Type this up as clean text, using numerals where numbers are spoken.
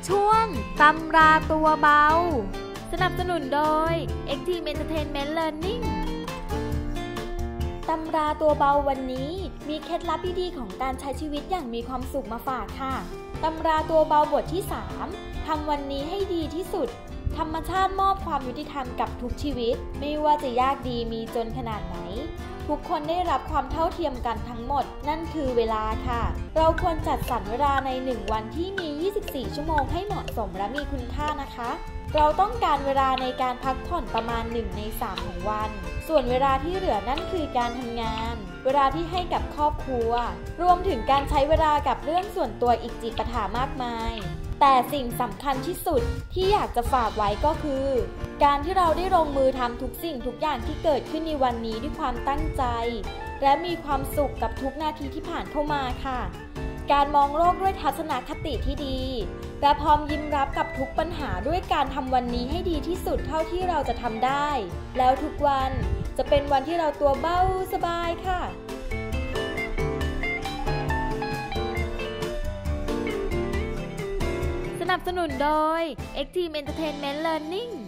ช่วงตำราตัวเบาสนับสนุนโดย Active Entertainment Learning ตำราตัวเบาวันนี้มีเคล็ดลับดีๆของการใช้ชีวิตอย่างมีความสุขมาฝากค่ะตำราตัวเบาบทที่ 3 ทำวันนี้ให้ดีที่สุดธรรมชาติมอบความยุติธรรมกับทุกชีวิตไม่ว่าจะยากดีมีจนขนาดไหนทุกคนได้รับความเท่าเทียมกันทั้งหมดนั่นคือเวลาค่ะเราควรจัดสรรเวลาใน1วันที่มี24ชั่วโมงให้เหมาะสมและมีคุณค่านะคะเราต้องการเวลาในการพักผ่อนประมาณ1ใน3ของวันส่วนเวลาที่เหลือนั่นคือการทำงานเวลาที่ให้กับครอบครัวรวมถึงการใช้เวลากับเรื่องส่วนตัวอีกจิปาถามากมายแต่สิ่งสำคัญที่สุดที่อยากจะฝากไว้ก็คือการที่เราได้ลงมือทำทุกสิ่งทุกอย่างที่เกิดขึ้นในวันนี้ด้วยความตั้งใจและมีความสุขกับทุกนาทีที่ผ่านเข้ามาค่ะการมองโลกด้วยทัศนคติที่ดีและพร้อมยิ้มรับกับทุกปัญหาด้วยการทำวันนี้ให้ดีที่สุดเท่าที่เราจะทำได้แล้วทุกวันจะเป็นวันที่เราตัวเบาสบายค่ะสนับสนุนโดย Active Entertainment Learning